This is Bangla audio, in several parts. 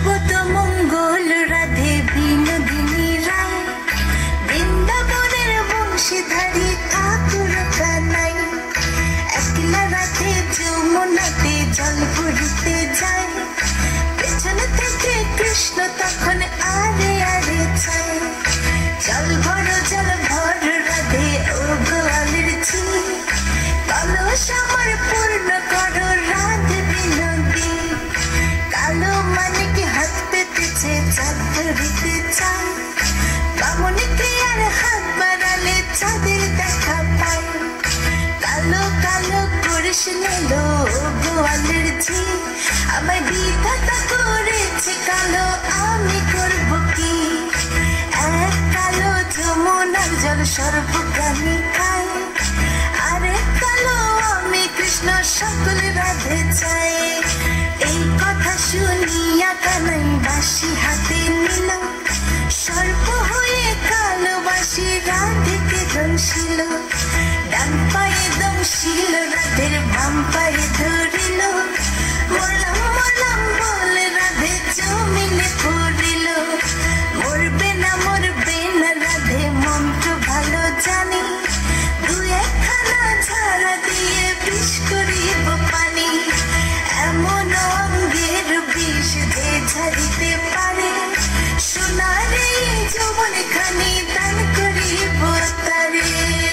শুভত মঙ্গল রাধে বিনোদিনী রায়, বৃন্দাবনের বংশীধারী ঠাকুর কানাই। একলা রাধে যমুনাতে জল ভরিতে যায়, পেছন থেকে কৃষ্ণ তখন আরে আরে চায়। জল ভর রাধে ও গোয়ালের ঝি, কলস আমার পূর্ণ করো রাধে বিনোদী। কালো মানে কি হাত পেতেছে চাঁদ ধরিতে চায়, বামনিকে আর হাত বাড়ালে চাঁদের দেখা পায়। কালো কালো করিস নিল গোয়ালের ঝি, আমায় বিধাতা করেছে কালো, আমি করব কি? এক কালো যমুনার জল সর্বপ্রাণী খায়, আরে কালো আমি কৃষ্ণ সকল রাধে চাই। এই কথা শুনিয়া কানাই বাঁশি হাতে নিল, সর্প হয়ে কালো বাঁশি রাধেকে দংশিল। ডান পায়ে দংশিল রাধের, বাম পায়ে ধরিল, মরলাম মরলাম বলে রাধে জমিনে পড়িল। মরবে না রাধে মন্ত্র ভালো জানি, দু একখানা ঝাড়া দিয়ে বিষ করিব পানি। এমন অঙ্গের বিষ যে ঝাড়িতে পারে, সোনার এই যৌবন খানি দান করিব তারে।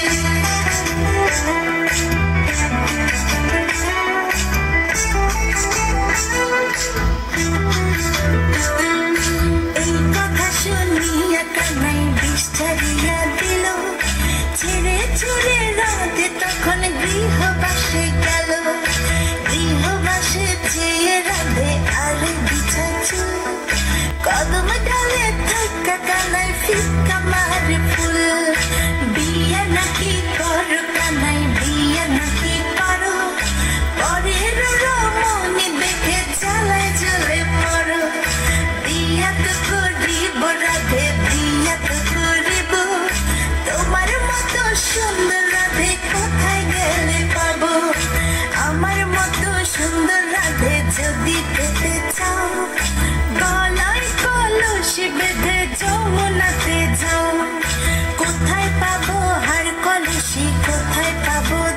এই কথা শুনিয়া কানাই বিষ ছাড়িয়া দিল, ছেড়ে ছুড়ে রাধে তখন গৃহবাসে গেল। গৃহবাসে চেয়ে রাধে আর বিছা চুল, কদম ডালে থাকা কানাই ফিক্কা মারে ফুল। বিয়ে নাকি করো কানাই, বিয়ে নাকি করো, পরের রমণী দেখে চালায় জ্বলে মরো। বিয়া তো করিব রাধে, বিয়া তো করিব, তোমার মতো সুন্দর রাধে কোথায় গেলে পাবো? আমার মতো সুন্দর রাধে যদি পেতে চাও, গলায় কলসি বেঁধে যমুনাতে যাও। কোথায় পাবো হার কলসি, কোথায় পাবো